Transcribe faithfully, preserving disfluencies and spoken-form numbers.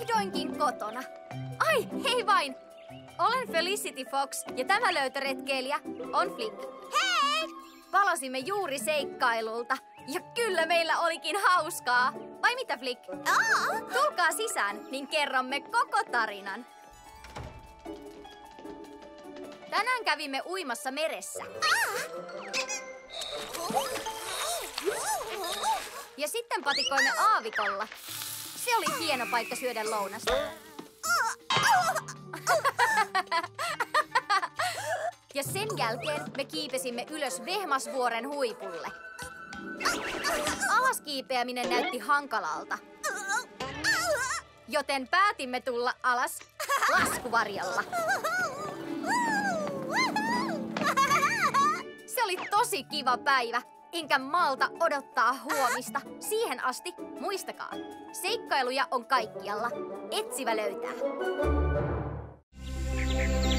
vihdoinkin kotona. Ai, hei vain! Olen Felicity Fox ja tämä löytöretkeilijä on Flick. Hei! Palasimme juuri seikkailulta ja kyllä meillä olikin hauskaa. Vai mitä, Flick? Oh. Tulkaa sisään, niin kerromme koko tarinan. Tänään kävimme uimassa meressä. Ah. Ja sitten patikoimme aavikolla. Se oli hieno paikka syödä lounasta. Ja sen jälkeen me kiipesimme ylös Vehmasvuoren huipulle. Alaskiipeäminen näytti hankalalta, joten päätimme tulla alas laskuvarjolla. Se oli tosi kiva päivä, enkä malta odottaa huomista. Siihen asti muistakaa, seikkailuja on kaikkialla. Etsivä löytää.